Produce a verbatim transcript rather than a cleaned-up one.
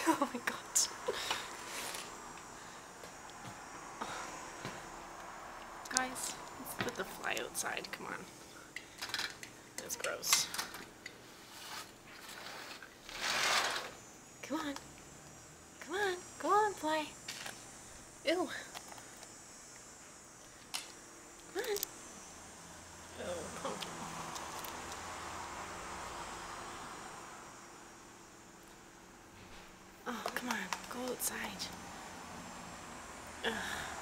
Oh my god. Guys, let's put the fly outside. Come on. That's gross. Come on. Come on. Go on, fly. Ew. Come on. Oh, Pum'kin. Oh, come on. Go outside. Ugh.